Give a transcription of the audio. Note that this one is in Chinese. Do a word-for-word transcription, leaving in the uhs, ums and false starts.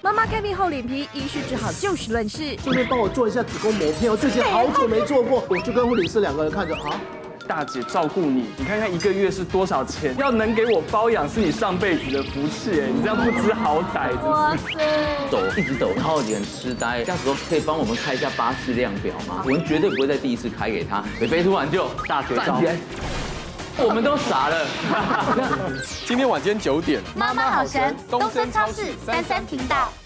妈妈看病后脸皮，医师只好就事论事。 顺便帮我做一下子宫膜片，我最近好久没做过，我就跟护理师两个人看着啊。 大姐照顾你，你看看一个月是多少钱？要能给我包养是你上辈子的福气哎，你这样不知好歹， 哇真是。 塞！ 抖一直抖，然后脸痴呆，这样子说可以帮我们开一下巴氏量表吗？我们绝对不会在第一次开给他。北北突然就大绝招， 我们都傻了。 今天晚间九点， 妈妈好神，东森超市三三频道。